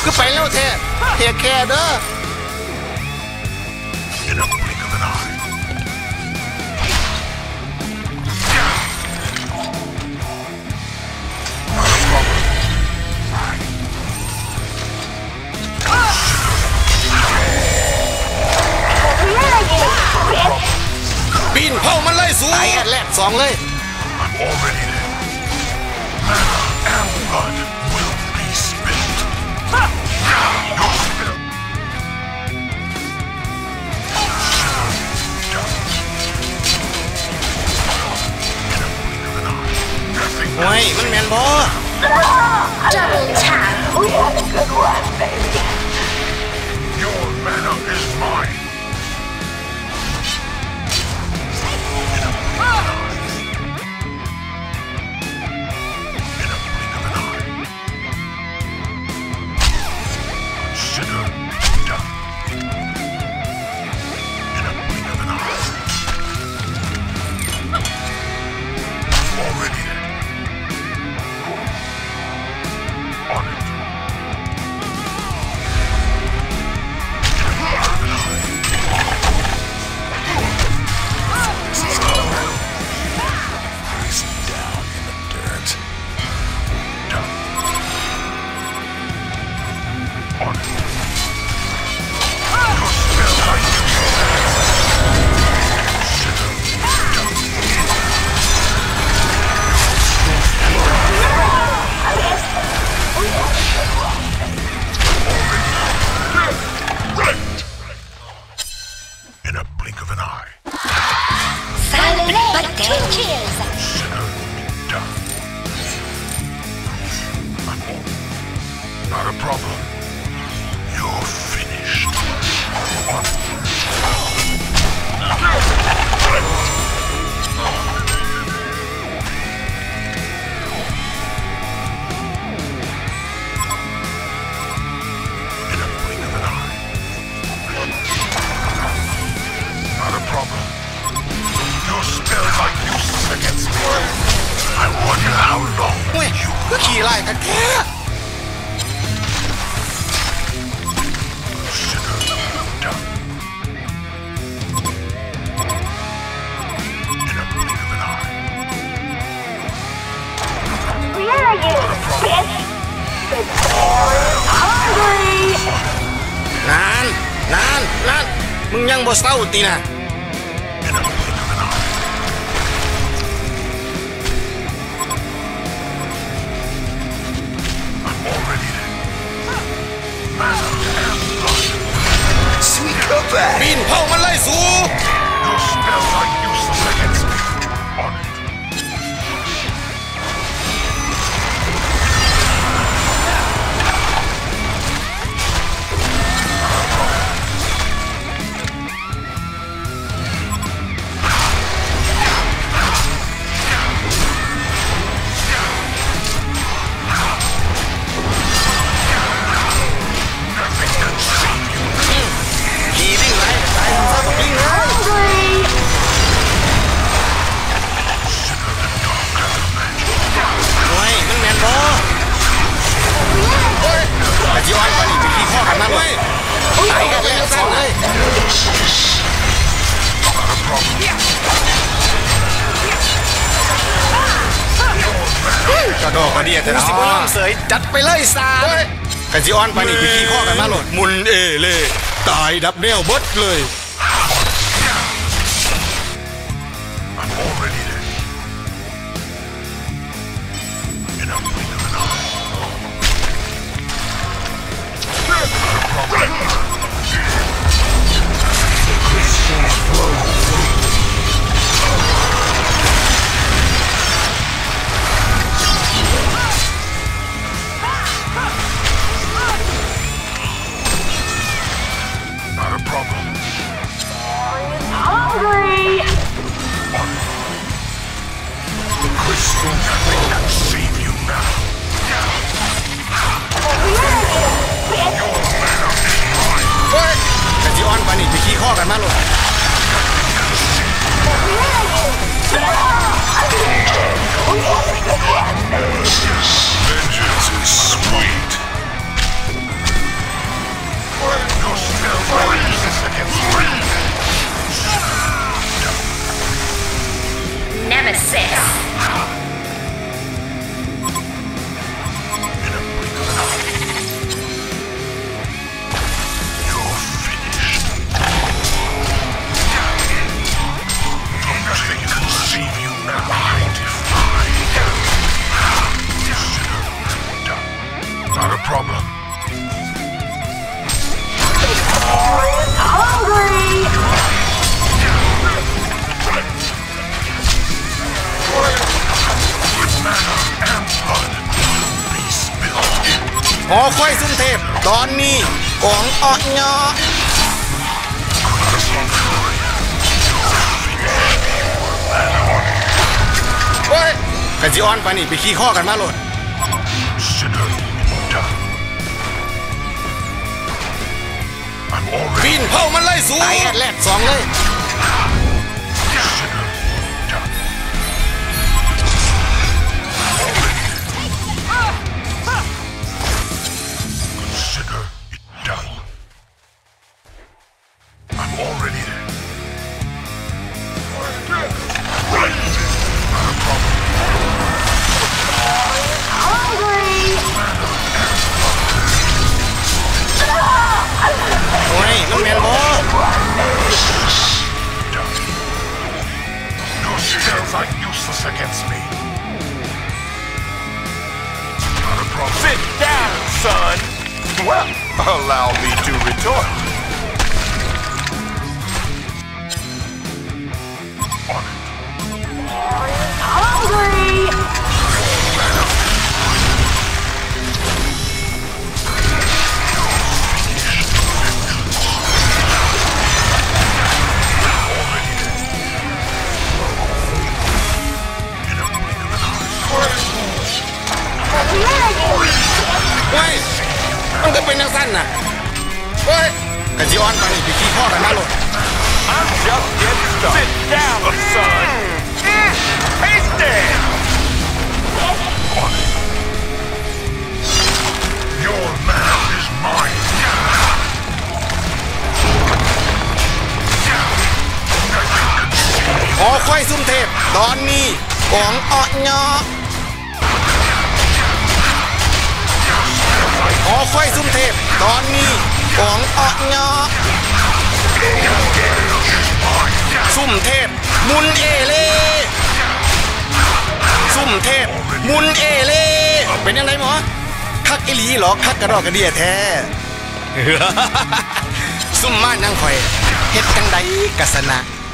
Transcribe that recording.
คือไปแล้วแท้เทคแคร์เด้อ In a blink of an eye. ปีนเผามันเลยสูงไอ้แรก2เลย I'm already there. Mana and blood will be spent. Your spill. In a blink of an eye. Nothing. โอ้ยมันแม่นบ่ Double tap. We had a good one, baby. Your mana is mine. Not a problem. You're finished. In a blink of an eye. Not a problem. Your spells are useless against me. I wonder how long เฮ้ยก็ขี่ไล่กันแท้ นานมึงยังบ่เศร้าตีนะปีนเผามันเลยสู Your spells are useless against me. On it. Nothing can save you. ขี่วิ่งไล่ตายซะบ่วิ่งเลย โอ้ยมันแม่นบ่โอ้ยแต่ย้อนไปนี่ไปขี่ข้อกันมาเลยตายกันแล้ว2เลยกระโดดกระเดียแต่สิบ่ยอมเสยจัดไปเลย3กันสิออนไปนี่ไปขี่ข้อกันมาโลดมุนเอเล่ตายดับแนวเบิดเลย I'm already there. In a blink of an eye. Not a problem. Crystals flow. Not a problem. The crystal nothing can save you now. Your mana is mine. เฮ้ยกันสิออนไปนี่ไปขี่ข้อกันมาโลด Vengeance is sweet. success. Not a problem. Hungry! With mana and blood be spilled. หอคอยซุ่มเทพตอนนี้ของออกเงาะเฮ้ยกันสิออนไปนี่ไปขี้ข้อกันมาโหลด Consider it done. I'm ปี already นเผามันไล่สูงตายแรกสองเลย consider it done. Consider it done. I'm already there. Right. Not a problem. Hungry! โอ้ยน้ำแมนบอ Done. Your spells are useless against me. Not a problem. Sit down, son. Well, allow me to retort. On it. Hungry! In a blink of an eye. เฮ้ยมันก็เป็นแนวสั้นน่ะเฮ้ยกันสิออนไปนี่ไปขี้ข้อกันมาโหลด I'm just getting started. Sit down, son. Taste it. On it. Your man is mine. หอคอยซุ่มเทพตอนนี้ของออกเงาะหอคอยซุ่มเทพตอนนี้ของออกเงาะซุ่มเทพมุนเอเล่ซุ่มเทพมุนเอเล่เป็นยังไงหมอคักอีหลีเหรอคักกระดอกกระเดียแท้ ซุ่มมานั่งคอยเฮ็ดจังใดกะสนะ